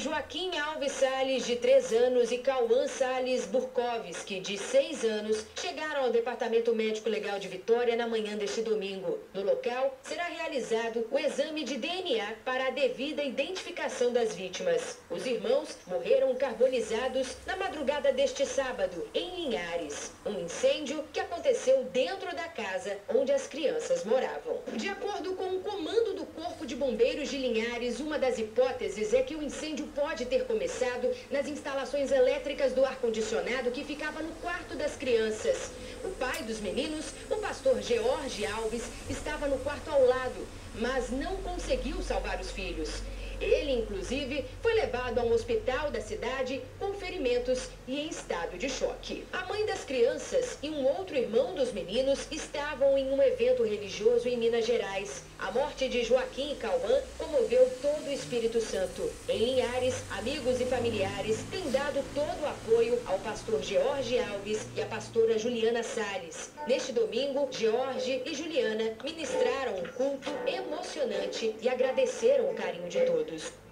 Joaquim Alves Salles, de 3 anos, e Cauã Salles Burkovski, de 6 anos, chegaram ao Departamento Médico Legal de Vitória na manhã deste domingo. No local, será realizado o exame de DNA para a devida identificação das vítimas. Os irmãos morreram carbonizados na madrugada deste sábado, em Linhares. Um incêndio que aconteceu dentro da casa onde as crianças moravam. De acordo com o comando do Corpo de Bombeiros de Linhares, uma das hipóteses é que o incêndio pode ter começado nas instalações elétricas do ar-condicionado que ficava no quarto das crianças. O pai dos meninos, o pastor George Alves, estava no quarto ao lado, mas não conseguiu salvar os filhos. Ele, inclusive, foi levado a um hospital da cidade com ferimentos e em estado de choque. A mãe das crianças e um outro irmão dos meninos estavam em um evento religioso em Minas Gerais. A morte de Joaquim e Cauã comoveu todo o Espírito Santo. Em Linhares, amigos e familiares têm dado todo o apoio ao pastor George Alves e à pastora Juliana Salles. Neste domingo, George e Juliana ministraram um culto emocionante e agradeceram o carinho de todos.